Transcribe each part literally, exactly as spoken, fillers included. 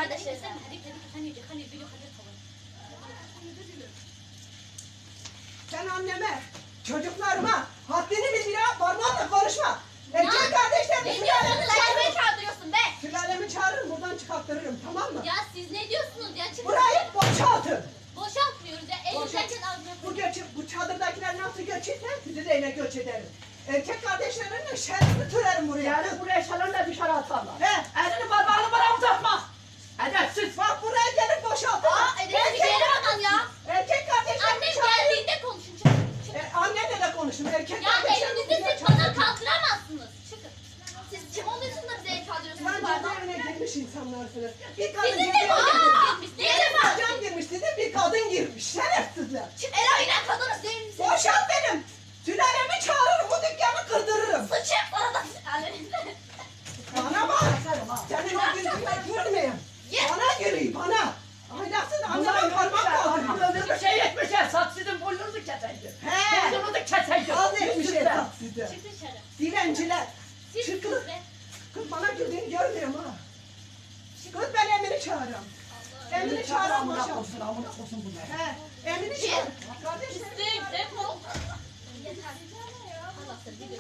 kardeşler sen hadi hadi hani hani video hadi tamam. Sen anneme, çocuklarıma haddini bil ya, parmağınla konuşma. Erkek kardeşlerim Ne sülalemi diyorsun? Çağırmaya çağırıyorsun be. Sülalemi çağırırım, buradan çıkarttırırım, tamam mı? Ya siz ne diyorsunuz ya? Çıkın. Burayı boşaltın. Boşaltmıyoruz ya. Elimizden Bu, göç, bu çadırdakiler nasıl göç eder, sizi de yine göç ederim. Erkek kardeşlerimle şerefini türerim buraya. Yani buraya şalonla dışarı atarlar. He, Elini parmağını bana uzatma. Edepsiz. bak buraya gelip boşaltın. Aa edemez bir yere aman ya. Erkek kardeşlerimi Annem çağırın. geldiğinde konuşun. Çıkın. Çıkın. E, annenle de konuşun, erkek Ya kardeşlerimi elinizi buraya siz bana çağırın. kaldıramazsınız. Çıkın. Siz kim oluyorsunuz da bize el kaldırıyorsunuz? Sen Pardon. cezaevine girmiş insanlarsınız. Bir kadın Sizin de cezaevine babanız girmiş. girmiş. Diğeri var. Can girmiş, sizin bir kadın girmiş. Şerefsizler. Çık Eray'la kadınız değil misin? Boşalt benim. Sülalemi çağırırım, bu dükkanı kırdırırım. Sıçıp bana da. Bana bak. Senin o yüzünü görmeyeyim. Bana geliyor, bana. Ahlaksız anneme parmak kaldırıyor. Öldürdü şey etmişler. Saksızın burnunuzu keseydi. He. Burnunuzu keseydi. Az etmiş Yüzsüzler. esas sizi. Çık dışarı. Dilenciler. Siz Çıkın. kız be. Kız bana güldüğünü görmüyorum ha. Kız ben Emin'i çağırıyorum. Emin'i çağıralım Amına boşalt. koysun, amına koysun bunlar. He. Emin'i çağır. Kardeşlerim. Değil, defol. Yeter. Allah seni bir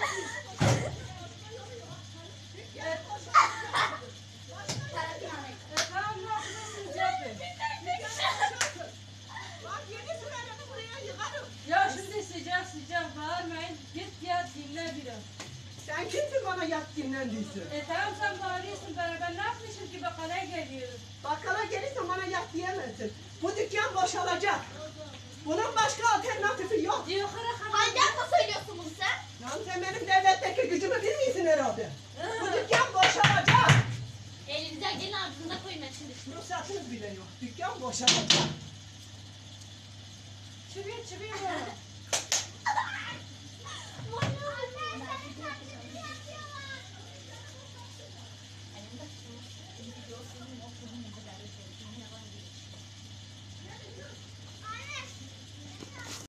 Bak yeni sülalemi buraya yıkarım. Ya şimdi sıcak sıcak bağırmayın. Git yat dinle biraz. Sen kimsin bana yat dinlendiysin? E tamam sen bağırıyorsun bana. Ben ne yapmışım ki bakkala geliyorum. Bakkala gelirse bana yat diyemezsin. Bu dükkan boşalacak. Bunun başka alternatifi yok. Yukarı kadar. Hangi akla söylüyorsun bunu sen? Lan sen benim devletteki gücümü bilmiyorsun herhalde. Bu dükkan boşalacak. Elinizden gelin ardında koyun ben şimdi. Ruhsatınız bile yok. Dükkan boşalacak. Çıkıyor çıkıyor.